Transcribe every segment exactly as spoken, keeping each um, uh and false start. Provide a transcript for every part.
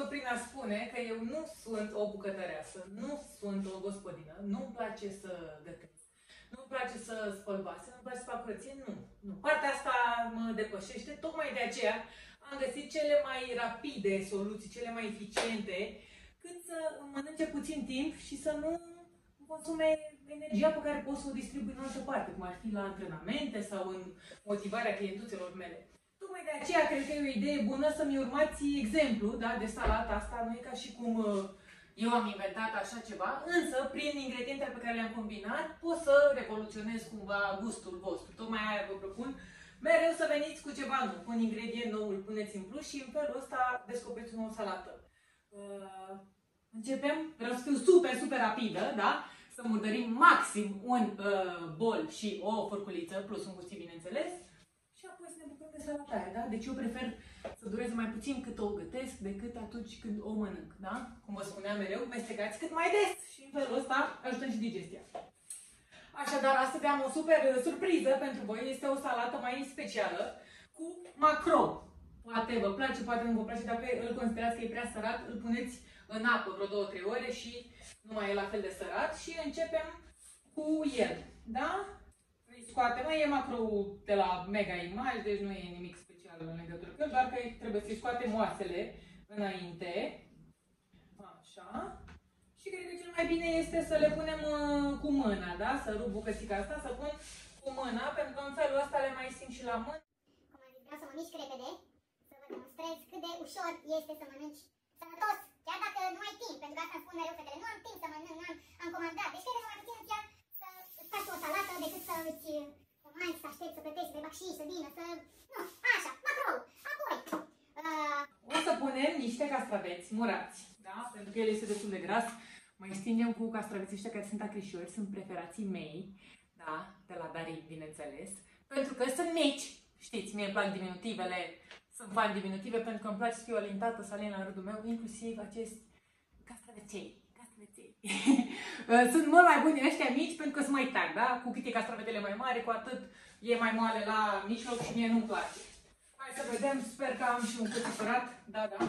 prin a spune că eu nu sunt o bucătăreasă, nu sunt o gospodină, nu-mi place să gătesc, nu-mi place să spăl vase, nu-mi place să fac curăție, nu. nu. Partea asta mă depășește, tocmai de aceea am găsit cele mai rapide soluții, cele mai eficiente, cât să mănânce puțin timp și să nu consume energia pe care pot să o distribui în altă parte, cum ar fi la antrenamente sau în motivarea clientuțelor mele. Tocmai de aceea cred că e o idee bună să-mi urmați exemplu, da, de salata asta. Nu e ca și cum uh, eu am inventat așa ceva, însă prin ingredientele pe care le-am combinat pot să revoluționez cumva gustul vostru. Tocmai aia vă propun. Mereu să veniți cu ceva nou, cu un ingredient nou, îl puneți în plus și în felul ăsta descoperiți o nouă salată. Uh, începem? Vreau să fiu super, super rapidă, da? Să murdărim maxim un uh, bol și o furculiță, plus un gustit, bineînțeles. Și apoi să ne bucurăm de salata aia, da? Deci eu prefer să dureze mai puțin cât o gătesc decât atunci când o mănânc, da? Cum vă spuneam mereu, mestecați cât mai des și în felul ăsta ajutăm și digestia. Așadar, astăzi am o super surpriză pentru voi. Este o salată mai specială cu macro. Poate vă place, poate nu vă place. Dacă îl considerați că e prea sărat, îl puneți în apă vreo două trei ore și nu mai e la fel de sărat. Și începem cu el, da? Îi scoatem, e macro de la Mega Image, deci nu e nimic special în legătură cu el, doar că trebuie să-i scoatem oasele înainte. Așa. Și cred că cel mai bine este să le punem uh, cu mâna, da? Să rup bucățica asta, să pun cu mâna, pentru că în felul ăsta le mai simt și la mână. Cum am zis, vreau să mă mișc repede, să vă demonstrez cât de ușor este să mănânci sănătos, chiar dacă nu ai timp, pentru că asta îmi spun mereu fetele, nu am timp să mănânc, nu am, am comandat. Deci cred că mai puțin îți ia să îți faci o salată decât să îți comanzi, să aștepți, să plătești, să te bag și să vină, să... Nu, așa, macro. Apoi... Uh... O să punem niște castraveți murați, da? Pentru că el este destul de gras. Mai stingem cu castraveții ăștia care sunt acrișori, sunt preferații mei, da? De la Darii, bineînțeles. Pentru că sunt mici, știți, mie îmi plac diminutivele, sunt fan diminutive, pentru că îmi place să fiu alintată, să alin la rândul meu, inclusiv acești castraveței. Castraveței. Sunt mult mai buni ăștia mici pentru că sunt mai tari, da? Cu cât e castravetele mai mari, cu atât e mai moale la mijloc și mie nu-mi place. Hai să vedem, sper că am și un cuțitărat, da, da.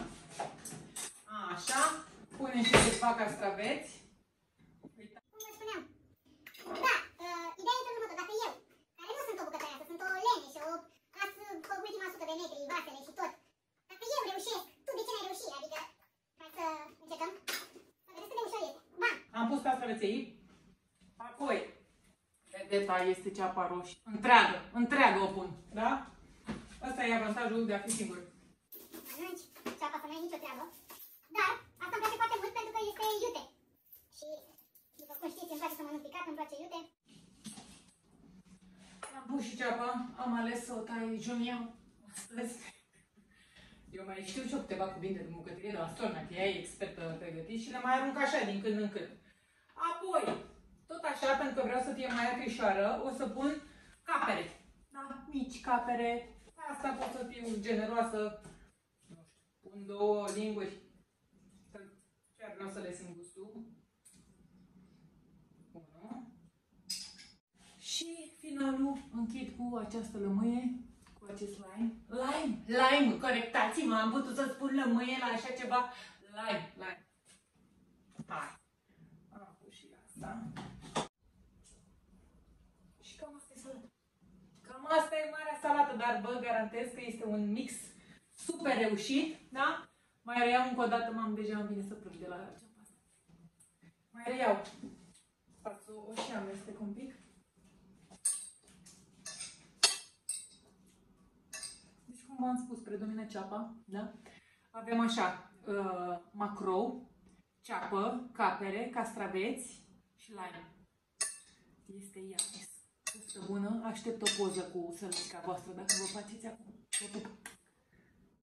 Așa. Punem și câțiva castraveți. Cum vă spuneam? Da, uh, ideea e următoare. Dacă eu, care nu sunt o bucătăreasă, sunt o leneșă, o las pe ultima sută de metri, vasele și tot. Dacă eu reușesc, tu de ce n-ai reușit? Adică, hai să încercăm. Să vedeți cât de ușor este. Bam! Am pus castraveței. Apoi, vedeta este ceapa roșie. Întreagă, întreagă o pun, da? Asta e avantajul de a fi singur. Mănânci, ceapa să n-ai nicio treabă. Dar, asta îmi place foarte mult pentru că este iute. Și, după cum știți, îmi place să mănânc picat, îmi place iute. Am pus și ceapa, am ales să o tai Junia astăzi. Eu mai știu și eu câteva cuvinte de bucătărie de la Storna, că ea e expertă pe gătit și le mai arunc așa din când în când. Apoi, tot așa, pentru că vreau să fie mai acrișoară, o să pun capere. Da, mici capere. Asta pot să fiu generoasă. Nu știu, pun două linguri. Chiar vreau să le simt gustul. Unu. Și finalul închid cu această lămâie, cu acest lime. Lime! Lime! Corectați-mă! Am putut să spun lămâie la așa ceva. Lime! Lime! Hai! Am pus și asta. Și cam asta e salata. Cam asta e marea salată, dar vă garantez că este un mix super reușit, da? Mai reiau încă o dată, m-am deja îmi vine să plâng de la ceapa asta. Mai reiau. Fac o, o și amestec un pic. Deci, cum v-am spus, predomină ceapa, da? Avem așa, uh, macrou, ceapă, capere, castraveți și lime. Este ea, este bună. Aștept o poză cu sălățica voastră, dacă vă faceți acum.